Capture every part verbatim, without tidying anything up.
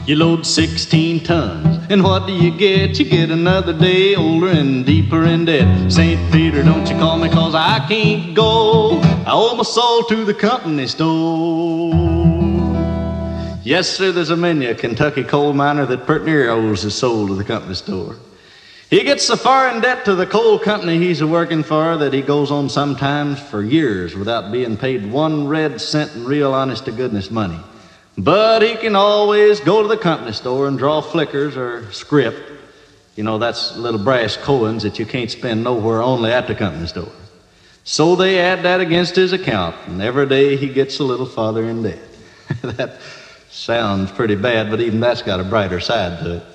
You load sixteen tons, and what do you get? You get another day older and deeper in debt. Saint Peter, don't you call me, cause I can't go. I owe my soul to the company store. Yes, sir, there's a many a Kentucky coal miner that pert near owes his soul to the company store. He gets so far in debt to the coal company he's a-working for that he goes on sometimes for years without being paid one red cent in real honest-to-goodness money. But he can always go to the company store and draw flickers or script. You know, that's little brass coins that you can't spend nowhere, only at the company store. So they add that against his account, and every day he gets a little farther in debt. That sounds pretty bad, but even that's got a brighter side to it.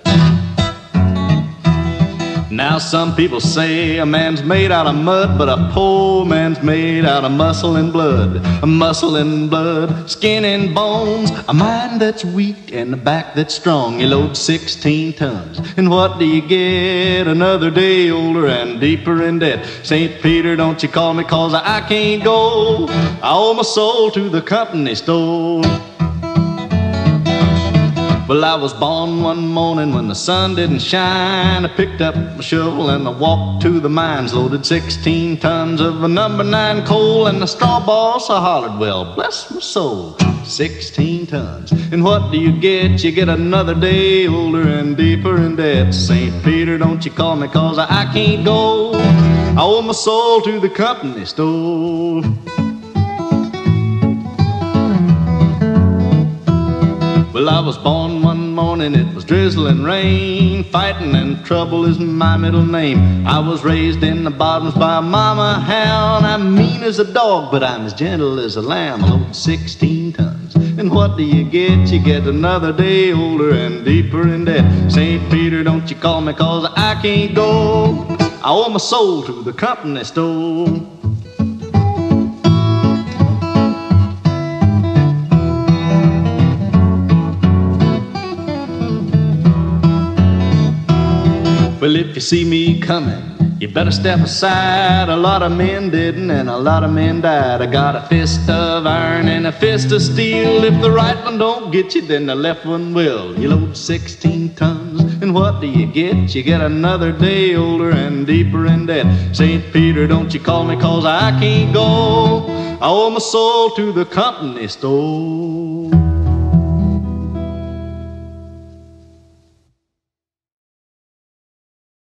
Now some people say a man's made out of mud, but a poor man's made out of muscle and blood. A muscle and blood, skin and bones, a mind that's weak and a back that's strong. You load sixteen tons, and what do you get? Another day older and deeper in debt. Saint Peter, don't you call me, cause I can't go. I owe my soul to the company store. Well, I was born one morning when the sun didn't shine. I picked up my shovel and I walked to the mines, loaded sixteen tons of a number nine coal, and the straw boss I hollered, well, bless my soul, sixteen tons. And what do you get? You get another day older and deeper in debt. Saint Peter, don't you call me, cause I can't go. I owe my soul to the company store. Well, I was born one morning, it was drizzling rain. Fighting and trouble is my middle name. I was raised in the bottoms by a mama hound. I'm mean as a dog, but I'm as gentle as a lamb. I load sixteen tons, and what do you get? You get another day older and deeper in debt. Saint Peter, don't you call me, cause I can't go. I owe my soul to the company store. Well, if you see me coming, you better step aside. A lot of men didn't, and a lot of men died. I got a fist of iron and a fist of steel. If the right one don't get you, then the left one will. You load sixteen tons, and what do you get? You get another day older and deeper in debt. Saint Peter, don't you call me, cause I can't go. I owe my soul to the company store.